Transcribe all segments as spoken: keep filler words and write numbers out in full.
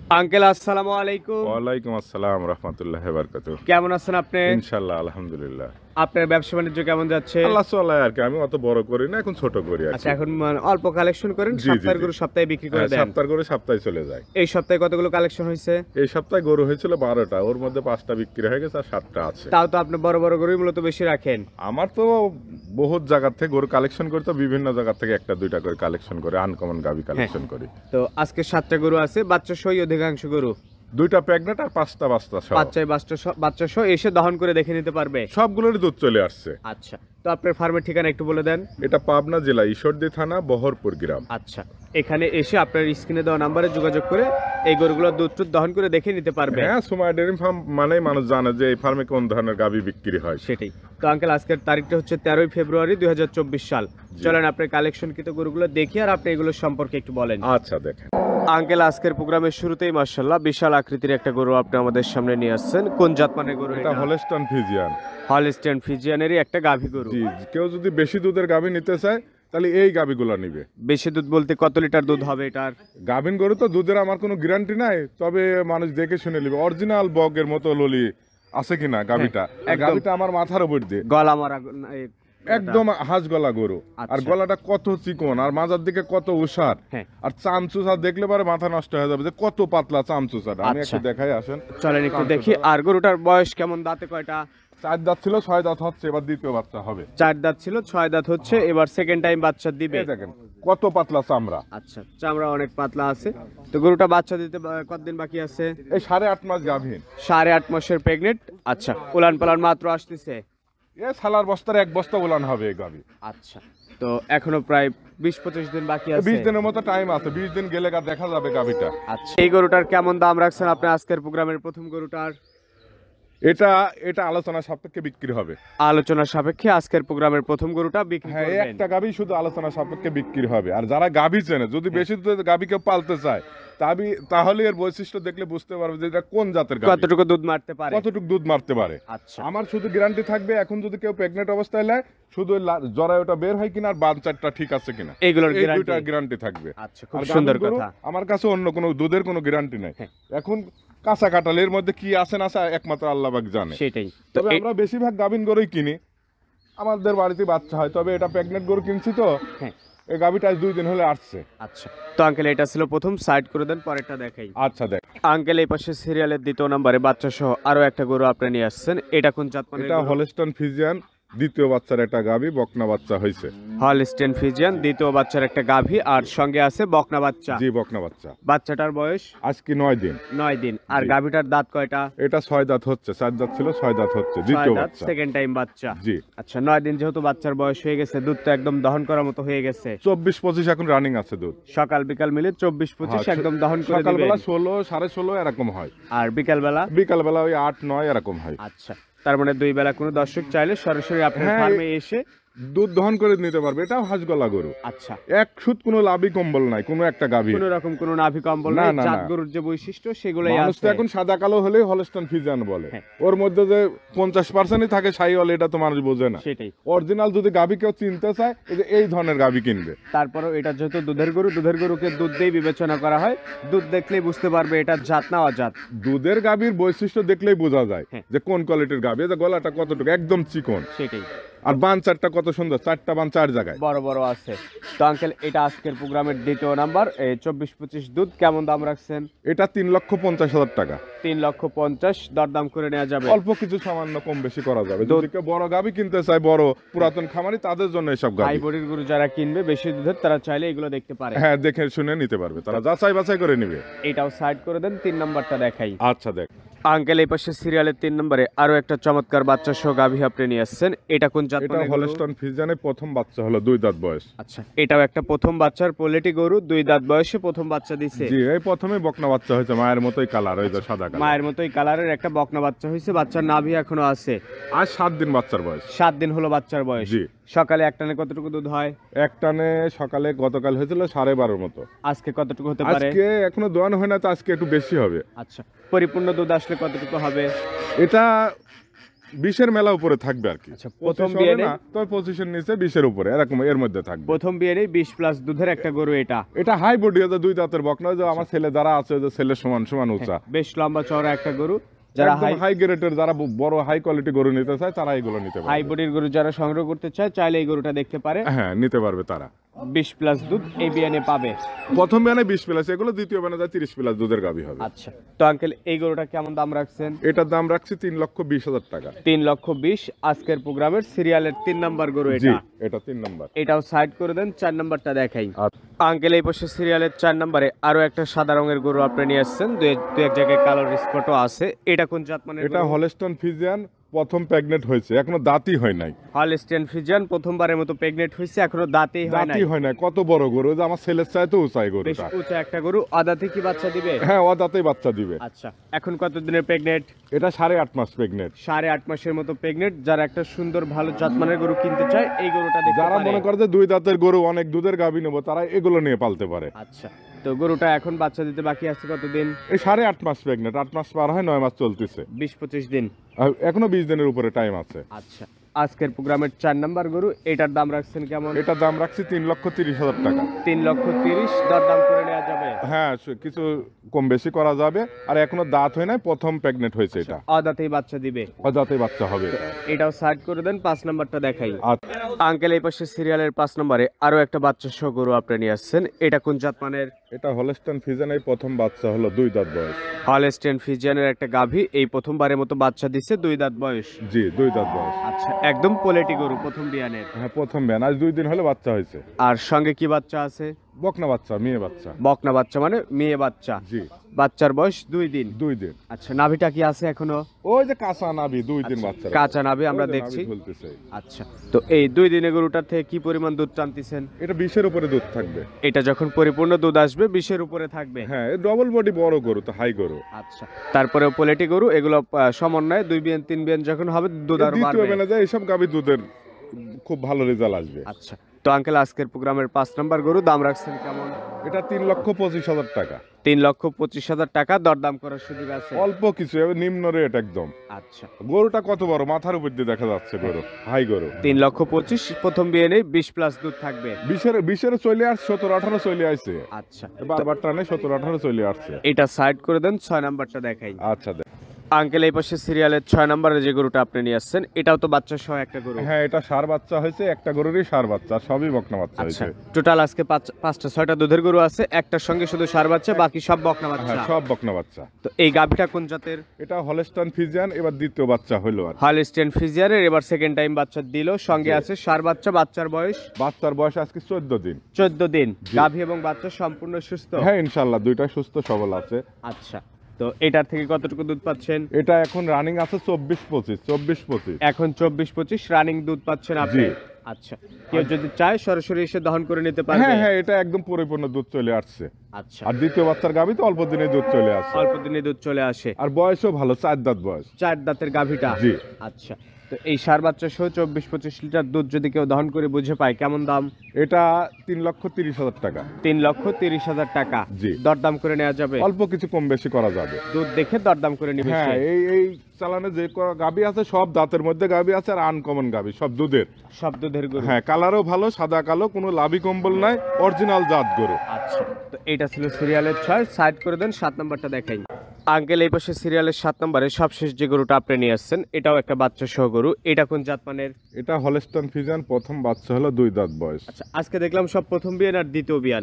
Uncle আসসালামু আলাইকুম। ওয়ালাইকুম আসসালাম রাহমাতুল্লাহি ওয়া বারাকাতুহু। কেমন আছেন আপনি? ইনশাআল্লাহ আলহামদুলিল্লাহ। আপনার ব্যবসা বাণিজ্য কেমন যাচ্ছে? আল্লাহ চলায় আর কি, আমি অত বড় করি না, এখন ছোট করি আর আচ্ছা, কি। এখন মানে অল্প কালেকশন করেন, জি জি সপ্তাহের জি। গরু সপ্তাহে বিক্রি করে হ্যাঁ, দেন। সপ্তাহ করে সপ্তাহে চলে যায়। এই সপ্তাহে কতগুলো কালেকশন হয়েছে? এই সপ্তাহে গরু হয়েছিল বারোটা, ওর মধ্যে পাঁচটা বিক্রি হয়ে গেছে আর সাতটা আছে। তাও তো আপনি বড় বড় গরুই মূলত বেশি রাখেন। আমার তো বহুত জায়গা থেকে গরু কালেকশন করি, তো বিভিন্ন জায়গা থেকে একটা দুইটা করে কালেকশন করে আনকমন গাবি কালেকশন করি। তো আজকে সাতটা গরু আছে, বাচ্চা সহ অধিকাংশ গরু। দুইটা প্রেগনেন্ট আর পাঁচটা বাচ্চা সহ। বাচ্চায় বাচ্চা সহ বাচ্চা সহ এসে দহন করে দেখে নিতে পারবে। সবগুলোরই দুধ চলে আসছে। আচ্ছা, তো আপনার ফার্মের ঠিকানা একটু বলে দেন। এটা পাবনা জেলা ঈশ্বরদী থানা বহরপুর গ্রাম। আচ্ছা, এখানে এসে আপনার স্ক্রিনে দেওয়া নাম্বারে যোগাযোগ করে এই গরুগুলোর দুধ টুধ দহন করে দেখে নিতে পারবে। হ্যাঁ, সুমাইয়া ডেয়ারি ফার্ম মানে মানুষ জানে যে এই ফার্মে কোন ধরনের গাবি বিক্রি হয়। সেটাই তো আঙ্কেল, আজকের তারিখটা হচ্ছে তেরোই ফেব্রুয়ারি দুই হাজার চব্বিশ সাল। চলেন আপনার কালেকশন কৃত গরুগুলো দেখি আর আপনি এগুলো সম্পর্কে একটু বলেন। আচ্ছা দেখেন আঙ্কেল, আজকের প্রোগ্রামের শুরুতেই মাশাআল্লাহ বিশাল আকৃতির একটা গরু আপনি আমাদের সামনে নিয়ে আসছেন। কোন জাতমানের গরু এটা? এটা? Holstein Friesian. হলস্টাইন ফ্রিজিয়ানেরই একটা গাভী গরু। জি, কেউ যদি বেশি দুধের গাভী নিতে চায় তাহলে এই গাভীগুলো নিবে। বেশি দুধ বলতে কত লিটার দুধ হবে এটার? গাভীন গরু তো দুধের আমার কোনো গ্যারান্টি নাই, তবে মানুষ দেখে শুনে নিবে অরিজিনাল বগের মতো ললি আছে কিনা গাভীটা। একদম। গাভীটা আমার মাথার উপর দিয়ে গলা মারা এ, একদম হাঁস গলা গরু। আর আচ্ছা। গলাটা কত চিকন আর মাজার দিকে কত উষার। হ্যাঁ। আর চামচুসা দেখলে পরে মাথা নষ্ট হয়ে যাবে যে কত পাতলা চামচুসাটা। আমি আচ্ছা। একটু দেখাই, আসেন। চলেন একটু দেখি। আর গরুটার বয়স কেমন? দাঁতে কয়টা? চার দাঁত ছিল, ছয় দাঁত হচ্ছে, এবার দ্বিতীয় বাচ্চা হবে। চার দাঁত ছিল, ছয় দাঁত হচ্ছে, এবার সেকেন্ড টাইম বাচ্চা দিবে। এই দেখেন কত পাতলা চামড়া। আচ্ছা, চামড়া অনেক পাতলা আছে। তো গরুটা বাচ্চা দিতে বা- কতদিন বাকি আছে? এই সাড়ে আট মাস গাভীন। সাড়ে আট মাসের প্রেগনেন্ট। আচ্ছা, উলান পালান মাত্র আসতেছে। এ সালার বস্তার এক বস্তা উলান হবে এই গাভী। আচ্ছা, তো এখনো প্রায় বিশ পঁচিশ দিন বাকি আছে। বিশ দিনের মতো টাইম আছে, বিশ দিন গেলে গা দেখা যাবে গাভীটা। আচ্ছা, এই গরুটার কেমন দাম রাখছেন আপনি আজকের প্রোগ্রামের প্রথম গরুটার? এটা এটা আলোচনা সাপেক্ষে বিক্রি হবে। আলোচনা সাপেক্ষে আজকের প্রোগ্রামের প্রথম গরুটা বিক্রি হ্যাঁ, এই করবেন। একটা গাভী শুধু আলোচনা সাপেক্ষে বিক্রি হবে। আর যারা গাভী চেনে, যদি বেশি দুধের গাভী কেউ পালতে চায় তাবি তাহলে এর বৈশিষ্ট্য দেখলে বুঝতে পারবে যে এটা কোন জাতের গাভী, কতটুকু দুধ মারতে পারে। কতটুকু দুধ মারতে পারে। আচ্ছা, আমার শুধু গ্যারান্টি থাকবে, এখন যদি কেউ প্রেগনেন্ট অবস্থায় নেয় শুধু জরায়ুটা বের হয় কিনা আর বাচ্চাটা ঠিক আছে কিনা, এইগুলোর এই গ্যারান্টি। দুইটা গ্যারান্টি থাকবে। আচ্ছা, খুব আর সুন্দর গাভীর গরু কথা। আমার কাছে অন্য কোনো দুধের কোনো গ্যারান্টি নাই। হ্যাঁ। এখন কাঁচা কাঁঠাল এর মধ্যে কি আছে না আছে একমাত্র আল্লাহ পাক জানে। সেটাই তো। তবে এই- আমরা বেশিরভাগ গাভীন গরুই কিনি, আমাদের বাড়িতে বাচ্চা হয়। তবে এটা প্রেগনেন্ট গরু কিনছি তো, হ্যাঁ। এই গাভীটা আজ দুই দিন হলে আসছে। আচ্ছা, তো আঙ্কেল এটা ছিল প্রথম, সাইড করে দেন, পরেরটা দেখাই। আচ্ছা দেখ, আঙ্কেল এই পাশে সিরিয়ালের দ্বিতীয় নম্বরে বাচ্চা সহ আরো একটা গরু আপনি নিয়ে আসছেন। এটা কোন জাত মানের এটা গরু? হলস্টাইন ফ্রিজিয়ান, দ্বিতীয় বাচ্চার একটা গাভী, বকনা বাচ্চা হয়েছে। হলস্টেইন ফ্রিজিয়ান, দ্বিতীয় বাচ্চার একটা গাভী, আর সঙ্গে আছে বকনা বাচ্চা। জি, বকনা বাচ্চা। বাচ্চাটার বয়স আজকে নয় দিন। নয় দিন। আর জি। গাভীটার দাঁত কয়টা? এটা ছয় দাঁত হচ্ছে, চার দাঁত ছিল, ছয় দাঁত হচ্ছে, দ্বিতীয় বাচ্চা। সেকেন্ড টাইম বাচ্চা। জি। আচ্ছা, নয় দিন যেহেতু বাচ্চার বয়স হয়ে গেছে, দুধ তো একদম দহন করার মতো হয়ে গেছে। চব্বিশ পঁচিশ এখন রানিং আছে দুধ। সকাল বিকাল মিলে চব্বিশ পঁচিশ হ্যাঁ, একদম দহন করে সকালবেলা দিবেন। ষোলো সাড়ে ষোলো এরকম হয়, আর বিকাল বেলা? বিকাল বেলা ওই আট নয় এরকম হয়। আচ্ছা, তার মানে দুই বেলা কোনো দর্শক চাইলে সরাসরি আপনার হ্যাঁ, ফার্মে এসে দুধ দহন করে নিতে পারবে। এটাও হাঁসগলা গরু। আচ্ছা, এক সুত কোনো লাভই কম্বল নাই কোনো একটা গাভী। কোনো রকম কোনো নাভি কম্বল না, নাই, না, জাত না। গরুর যে বৈশিষ্ট্য সেগুলোই মানুষ তো আছে। এখন সাদা কালো হলেই হলস্টাইন ফ্রিজিয়ান বলে। হ্যাঁ। ওর মধ্যে যে পঞ্চাশ পার্সেন্টই থাকে সাইওয়াল, এটা তো মানুষ বোঝে না। সেটাই। অরিজিনাল যদি গাভী কেউ চিনতে চায়, এই যে এই ধরনের গাভী কিনবে। তারপরেও এটা যেহেতু দুধের গরু, দুধের গরুকে দুধ দিয়ে বিবেচনা করা হয়। দুধ দেখলেই বুঝতে পারবে এটা জাত না অজাত। দুধের গাভীর বৈশিষ্ট্য দেখলেই বোঝা যায় হ্যাঁ। যে কোন কোয়ালিটির গাভী। এই যে গলাটা কতটুকু একদম চিকন, সেটাই। আর বান চারটা কত সুন্দর, চারটা বান চার জায়গায়। বড় বড় আছে। তো আঙ্কেল, এটা আজকের প্রোগ্রামের দ্বিতীয় নাম্বার, এই চব্বিশ পঁচিশ দুধ কেমন দাম রাখছেন? এটা তিন লক্ষ পঞ্চাশ হাজার টাকা। তিন লক্ষ পঞ্চাশ দরদাম করে নেওয়া যাবে। অল্প কিছু সামান্য কম বেশি করা যাবে। যদি কেউ বড় গাভী কিনতে চায়, বড় পুরাতন খামারি, তাদের জন্য এসব হাই গাভী। বডির গরু যারা কিনবে বেশি দুধের, তারা চাইলে এগুলো দেখতে পারে। হ্যাঁ, দেখে শুনে নিতে পারবে, তারা যাচাই বাছাই করে নিবে। এটাও সাইড করে দেন, তিন নাম্বারটা দেখাই। আচ্ছা দেখ, আঙ্কেল এই পাশে সিরিয়ালের তিন নম্বরে আরো একটা চমৎকার বাচ্চা সহ গাভী আপনি নিয়ে আসছেন। এটা কোন জাত এটা মানের গরু? হলস্টাইন ফ্রিজিয়ানের প্রথম বাচ্চা হলো, দুই দাঁত বয়স। আচ্ছা, এটাও একটা প্রথম বাচ্চার পোলেটি গরু, দুই দাঁত বয়সে প্রথম বাচ্চা দিছে। জি, এই প্রথমে বকনা বাচ্চা হয়েছে, মায়ের মতোই কালার, ওই যে সাদা কালার। মায়ের মতোই কালারের একটা বকনা বাচ্চা হয়েছে। বাচ্চার নাভি এখনো আছে। আজ সাত দিন বাচ্চার বয়স। সাত দিন হলো বাচ্চার বয়স। জি। সকালে একটানে কতটুকু দুধ হয়? এক টানে সকালে গতকাল হয়েছিল সাড়ে বারোর মতো। আজকে কতটুকু হতে পারে? আজকে এখনো দোয়ানো হয় না, তো আজকে একটু বেশি হবে। আচ্ছা, পরিপূর্ণ দুধ আসলে কতটুকু হবে? এটা বিশের মেলা উপরে থাকবে আর কি। আচ্ছা, প্রথম পঁচিশ বিয়ে হবে না, তবে পঁচিশের নিচে বিশের উপরে এরকম এর মধ্যে থাকবে। প্রথম বিয়ে নেই বিশ প্লাস দুধের একটা গরু এটা। এটা হাই বডি, দুই দাঁতের বকনা, যে আমার ছেলে যারা আছে যে ছেলে সমান সমান উঁচা, বেশ লম্বা চওড়া একটা গরু। যারা হাই হাই গ্রেডের, যারা বড় হাই কোয়ালিটি গরু নিতে চায় তারা এগুলো নিতে পারে। হাই বডির গরু যারা সংগ্রহ করতে চায় চাইলে এই গরুটা দেখতে পারে। হ্যাঁ, নিতে পারবে তারা। বিশ প্লাস দুধ এই বিয়ানে পাবে। প্রথম বিয়ানে বিশ প্লাস, এগুলো দ্বিতীয় বিয়ানে যায় তিরিশ প্লাস দুধের গাভী হবে। আচ্ছা, তো আঙ্কেল এই গরুটা কেমন দাম রাখছেন? এটার দাম রাখছি তিন লক্ষ বিশ হাজার টাকা। তিন লক্ষ বিশ। আজকের প্রোগ্রামের সিরিয়ালের তিন নাম্বার গরু জি, এটা। এটা তিন নাম্বার। এটাও সাইড করে দেন, চার নাম্বারটা দেখাই। আচ্ছা। আঙ্কেল এই পাশে সিরিয়ালের চার নাম্বারে আরো একটা সাদা রঙের গরু আপনি নিয়ে আসছেন, দু এক দু এক জায়গায় কালোর স্পটও আছে। এটা কোন জাত মানে? এটা হলস্টন ফ্রিজিয়ান, প্রথম প্রেগনেন্ট হয়েছে, এখনো দাঁতই হয় নাই। হলস্টেইন ফ্রিজিয়ান প্রথমবারের মতো প্রেগনেন্ট হয়েছে, এখনো দাঁতেই হয় নাই। দাঁতই হয় নাই, কত বড় গরু, যে আমার ছেলের চাইতে উঁচাই বেশ গরুটা। উঁচা একটা গরু। আদাতে কি বাচ্চা দিবে? হ্যাঁ, ও দাঁতেই বাচ্চা দিবে। আচ্ছা, এখন কত দিনের প্রেগনেন্ট? এটা সাড়ে আট মাস প্রেগনেন্ট। সাড়ে আট মাসের মতো প্রেগনেন্ট। যারা একটা সুন্দর ভালো জাতমানের গরু কিনতে চায় এই গরুটা দেখতে যারা পারে। মনে করে যে দুই দাঁতের গরু অনেক দুধের গাভী নেবো, তারা এগুলো নিয়ে পালতে পারে। আচ্ছা, তো গরুটা এখন বাচ্চা দিতে বাকি আছে কতদিন? এই সাড়ে আট মাস প্রেগনেন্ট, আট মাস পার হয়, নয় মাস চলতেছে, বিশ পঁচিশ দিন। আর এখনো বিশ দিনের উপরে টাইম আছে। আচ্ছা, আজকের প্রোগ্রামের চার নাম্বার গরু, এটার দাম রাখছেন কেমন? এটার দাম রাখছি তিন লক্ষ তিরিশ হাজার টাকা। তিন লক্ষ তিরিশ। দর দাম করে নেওয়া যাবে? হ্যাঁ, সে- কিছু কম বেশি করা যাবে। আর এখনো দাঁত হয় নাই, প্রথম প্রেগনেন্ট হয়েছে এটা। অদাতেই বাচ্চা দিবে। অজাতেই বাচ্চা হবে এটা। এটাও সাইড করে দেন, পাঁচ নাম্বারটা দেখাই। আর আঙ্কেল এই পাশে সিরিয়ালের পাঁচ নম্বরে আরো একটা বাচ্চা সহ গরু আপনি নিয়ে আসছেন। এটা কোন জাত মানের? এটা হলস্টন ফ্রিজিয়ান, এই প্রথম বাচ্চা হলো, দুই দাঁত বয়স। হলস্টেইন ফ্রিজিয়ানের একটা গাভী, এই প্রথমবারের মতো বাচ্চা দিচ্ছে, দুই দাঁত বয়স। জি, দুই দাঁত বয়স। আচ্ছা, একদম পোলেটি গরু, প্রথম বিয়ানের। হ্যাঁ, প্রথম ব্যান, আজ দুই দিন হলে বাচ্চা হয়েছে। আর সঙ্গে কি বাচ্চা আছে? বকনা বাচ্চা, মেয়ে বাচ্চা। বকনা বাচ্চা মানে মেয়ে বাচ্চা। জি, বাচ্চার বয়স দুই দিন। দুই দিন। আচ্ছা, নাভিটা কি আছে এখনো? ওই যে কাঁচা নাভি, দুই দিন বাচ্চা। কাঁচা নাভি আমরা ওই যে দেখছি। নাভি ঝুলতেছে। আচ্ছা, তো এই দুই দিনে গরুটার থেকে কি পরিমাণ দুধ টানতেছেন? এটা বিশের উপরে দুধ থাকবে। এটা যখন পরিপূর্ণ দুধ আসবে বিশের উপরে থাকবে। হ্যাঁ, ডবল বডি বড় গরু তো, হাই গরু। আচ্ছা, তারপরে পোলেটি গরু, এগুলো আহ, সমন্বয়ে দুই বিয়ান তিন বিয়ান যখন হবে দুধ আরো দ্বিতীয় বাড়বে। বেলা যায়, এইসব গাভী দুধের খুব ভালো রেজাল্ট আসবে। আচ্ছা, তো আঙ্কেল আজকের প্রোগ্রামের পাঁচ নাম্বার গরু দাম রাখছেন কেমন? এটা তিন লক্ষ পঁচিশ হাজার টাকা। তিন লক্ষ পঁচিশ হাজার টাকা। দরদাম করার সুযোগ আছে? অল্প কিছু, এবার নিম্ন রেট একদম। আচ্ছা, গরুটা কত বড়, মাথার উপর দিয়ে দেখা যাচ্ছে গরু, হাই গরু। তিন লক্ষ পঁচিশ। প্রথম বিয়ে নেই, বিশ প্লাস দুধ থাকবে। বিশের বিশের চলে আসছে, সতেরো আঠারো চলে আসছে। আচ্ছা, বারবার টানে সতেরো আঠারো চলে আসছে। এটা সাইড করে দেন, ছয় নাম্বারটা দেখাই। আচ্ছা, দেখ। আঙ্কেল এই পাশে সিরিয়ালের ছয় নাম্বারে যে গরুটা আপনি নিয়ে আসছেন, এটাও তো বাচ্চা সহ একটা গরু। হ্যাঁ, এটা সার বাচ্চা হয়েছে, একটা গরুরই সার বাচ্চা, সবই বকনা বাচ্চা আচ্ছা, হয়েছে। টোটাল আজকে পাঁচ- পাঁচটা ছয়টা দুধের গরু আছে, একটার সঙ্গে শুধু সার বাচ্চা, বাকি সব বকনা বাচ্চা। হ্যাঁ, সব বকনা বাচ্চা। তো এই গাভীটা কোন জাতের? এটা হলস্টন ফ্রিজিয়ান, এবার দ্বিতীয় বাচ্চা হলো। আর হলস্টেইন ফ্রিজিয়ানের এবার সেকেন্ড টাইম বাচ্চা দিল, সঙ্গে জি। আছে সার বাচ্চা। বাচ্চার বয়স বাচ্চার বয়স আজকে চোদ্দ দিন। চোদ্দ দিন। জি। গাভী এবং বাচ্চা সম্পূর্ণ সুস্থ? হ্যাঁ, ইনশাল্লাহ দুইটা সুস্থ সবল আছে। আচ্ছা, তো এটার থেকে কতটুকু দুধ পাচ্ছেন? এটা এখন রানিং আছে চব্বিশ পঁচিশ, চব্বিশ পঁচিশ। এখন চব্বিশ পঁচিশ রানিং দুধ পাচ্ছেন আপনি? জি। আচ্ছা, কেউ যদি চায় সরাসরি এসে দহন করে নিতে পারবে? হ্যাঁ হ্যাঁ, এটা একদম পরিপূর্ণ দুধ চলে আসছে। আচ্ছা, আর দ্বিতীয় বাচ্চার গাভী তো অল্প দিনে দুধ চলে আসছে। অল্প দিনে দুধ চলে আসে। আর বয়সও ভালো, চার দাঁত বয়স। চার দাঁতের গাভীটা? জি। আচ্ছা, তো এই সার বাচ্চা সহ চব্বিশ পঁচিশ লিটার দুধ যদি কেউ দহন করে বুঝে পায়, কেমন দাম? এটা তিন লক্ষ তিরিশ হাজার টাকা। তিন লক্ষ তিরিশ হাজার টাকা। জি। দরদাম করে নেওয়া যাবে? অল্প কিছু কম বেশি করা যাবে। দুধ দেখে দরদাম করে নিবে হ্যাঁ, সে। এই এই চালানে যে ক- গাভী আছে সব দাঁতের মধ্যে গাভী আছে, আর আনকমন গাভী, সব দুধের। সব দুধের গরু? হ্যাঁ, কালারও ভালো, সাদা কালো, কোনো লাভি কম্বল নাই, অরিজিনাল জাত গরু। আচ্ছা, তো এইটা ছিল সিরিয়ালের ছয়। সাইড করে দেন, সাত নাম্বারটা দেখাই। আঙ্কেল এই পাশে সিরিয়ালের সাত নম্বরে সবশেষ যে গরুটা আপনি নিয়ে আসছেন, এটাও একটা বাচ্চা সহ গরু। এটা কোন জাত মানের? এটা হলস্টন ফ্রিজিয়ান, প্রথম বাচ্চা হলো, দুই দাঁত বয়স। আচ্ছা, আজকে দেখলাম সব প্রথম বিয়ান আর দ্বিতীয় বিয়ান।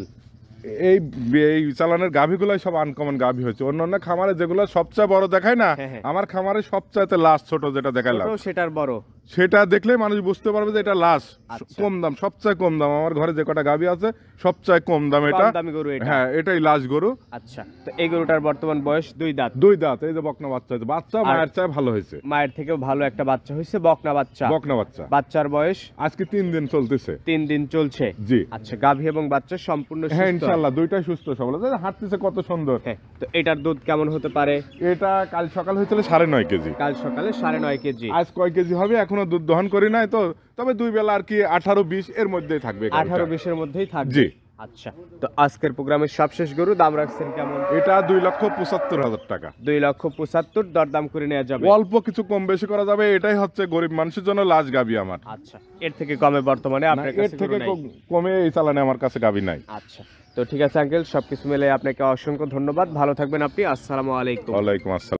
এই এই চালানের গাভীগুলাই সব আনকমন গাভী হয়েছে। অন্যান্য খামারে যেগুলো সবচেয়ে বড় দেখায় না, হ্যাঁ, হ্যাঁ। আমার খামারে সবচাইতে লাস্ট ছোট যেটা দেখাইলাম, ছোট সেটার বড়। সেটা দেখলে মানুষ বুঝতে পারবে যে এটা লাস্ট, আচ্ছা। কম দাম, সবচেয়ে কম দাম। আমার ঘরে যে কটা গাভী আছে সবচেয়ে কম দাম এটা। কম দামি গরু এটা? হ্যাঁ, এটাই লাস্ট গরু। আচ্ছা, তো এই গরুটার বর্তমান বয়স দুই দাঁত। দুই দাঁত, এই যে বকনা বাচ্চা হয়েছে, বাচ্চা মায়ের চায় ভালো হয়েছে। মায়ের থেকেও ভালো একটা বাচ্চা হয়েছে, বকনা বাচ্চা। বকনা বাচ্চা। বাচ্চার বয়স আজকে তিন দিন চলতেছে। তিন দিন চলছে? জি। আচ্ছা, গাভী এবং বাচ্চা সম্পূর্ণ হ্যাঁ, সুস্থ? ইনশাআল্লাহ দুইটাই সুস্থ সবল আছে, হাঁটতেছে কত সুন্দর। হ্যাঁ, তো এটার দুধ কেমন হতে পারে? এটা কাল সকাল হয়েছিল সাড়ে নয় কেজি। কাল সকালে সাড়ে নয় কেজি। আজ কয় কেজি হবে এখনো দুধ দহন করি নাই তো, তবে দুই বেলা আর কি আঠারো বিশ এর মধ্যেই থাকবে গাভীটা। আঠারো বিশের মধ্যেই থাকবে? জি। আচ্ছা, তো আজকের প্রোগ্রামের সবশেষ গরু দাম রাখছেন কেমন? এটা দুই লক্ষ পঁচাত্তর হাজার টাকা। দুই লক্ষ পঁচাত্তর, দরদাম করে নেওয়া যাবে? অল্প কিছু কম বেশি করা যাবে, এটাই হচ্ছে গরিব মানুষের জন্য লাশ গাবি আমার। আচ্ছা, এর থেকে কমে বর্তমানে না, আপনার এর কাছে থেকে গরু নাই? কম- কমে এই চালানে আমার কাছে গাবি নাই। আচ্ছা, তো ঠিক আছে আঙ্কেল, সবকিছু মিলে আপনাকে অসংখ্য ধন্যবাদ, ভালো থাকবেন আপনি। আসসালামু আলাইকুম। ওয়ালাইকুম আসসালাম।